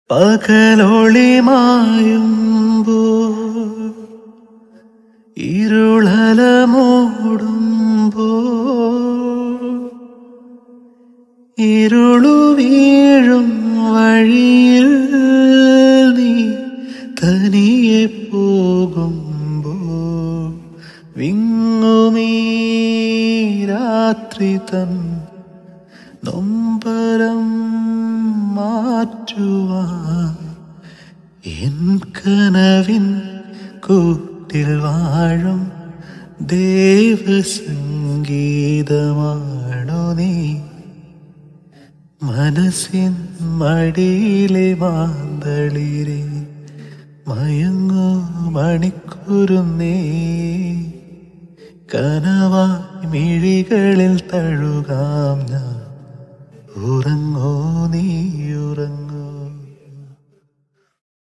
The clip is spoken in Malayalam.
പകലൊളി മായുമ്പോ ഇരുളല മൂടുമ്പോ ഇരുളു വീഴും വഴിയിൽ നീ തനിയെ പോകുമ്പോ വിങ്ങുമീ രാത്രി തൻ നൊമ്പരം മാറ്റുവാൻ എൻ കനവിൻ കൂട്ടിൽ വാഴും ദേവസംഗീതമാണു നീ. മനസ്സിൻ മടിയിലെ മാന്തളിരെ മയങ്ങൂ മണിക്കുരുന്നേ, കനവായി മിഴികളിൽ തഴുകാം ഞാൻ. ഉറങ്ങൂ നീ ഉറങ്ങൂ.